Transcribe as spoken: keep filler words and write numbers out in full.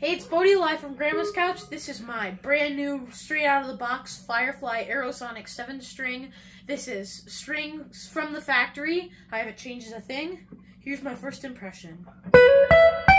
Hey, it's Bodie live from Grandma's Couch. This is my brand new, straight out of the box Firefly aerosonic seven string. This is strings from the factory. I haven't changed a thing. Here's my first impression.